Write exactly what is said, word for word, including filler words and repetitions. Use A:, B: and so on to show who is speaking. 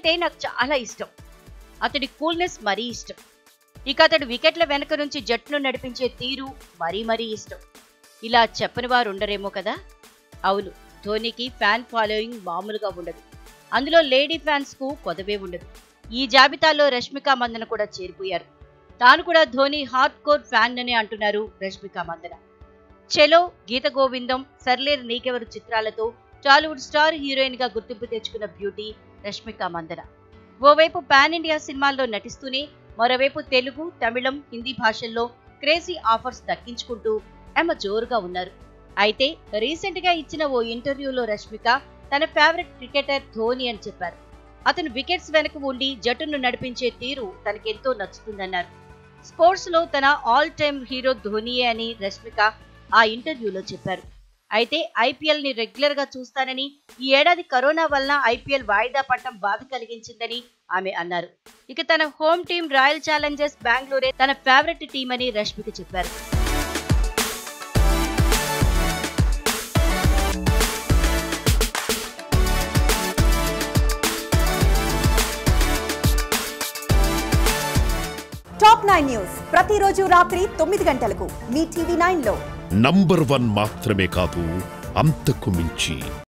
A: అంటే నాకు చాలా ఇష్టం. అతడి కూల్నెస్ మరీ ఇష్టం. ఇక అతడు వికెట్ల వెనక నుంచి జట్టును నడిపించే తీరు మరీ మరీ ఇష్టం. ఇలా చెప్పని వారు ఉండరేమో కదా. అవును, ధోనికి ఫ్యాన్ ఫాలోయింగ్ మామూలుగా ఉండదు. అందులో లేడీ ఫ్యాన్స్ కు కొదవే ఉండదు. ఈ జాబితాలో రష్మిక మందన కూడా చేరిపోయారు. తాను కూడా ధోని హార్డ్ కోర్ ఫ్యాన్ అనే అంటున్నారు రష్మిక మందన. చెలో, గీత గోవిందం, సర్లేర్ నీకెవరు చిత్రాలతో టాలీవుడ్ స్టార్ హీరోయిన్ గా గుర్తింపు తెచ్చుకున్న బ్యూటీ రష్మిక మందన. ఓవైపు పాన్ ఇండియా సినిమాల్లో నటిస్తూనే మరోవైపు తెలుగు, తమిళం, హిందీ భాషల్లో క్రేజీ ఆఫర్స్ దక్కించుకుంటూ ఆమె జోరుగా ఉన్నారు. అయితే రీసెంట్ గా ఇచ్చిన ఓ ఇంటర్వ్యూలో రష్మిక తన ఫేవరెట్ క్రికెటర్ ధోని అని చెప్పారు. అతను వికెట్స్ వెనక ఉండి జట్టును నడిపించే తీరు తనకెంతో నచ్చుతుందన్నారు. స్పోర్ట్స్ లో తన ఆల్ టైమ్ హీరో ధోనియే అని రష్మిక ఆ ఇంటర్వ్యూలో చెప్పారు. అయితే ఐపీఎల్ ని రెగ్యులర్ గా చూస్తానని, ఈ ఏడాది కరోనా వలన ఐపీఎల్ వాయిదా పడటం బాధ కలిగించిందని ఆమె అన్నారు. ఇక తన హోమ్ టీం రాయల్ ఛాలెంజర్స్ బెంగళూరే తన ఫేవరెట్ టీం అని రష్మిక చెప్పారు.
B: టాప్ నైన్ న్యూస్ ప్రతిరోజు రాత్రి తొమ్మిది గంటలకు మీ టీవీ నైన్ లో
C: నంబర్ వన్ మాత్రమే కాదు, అంతకు మించి.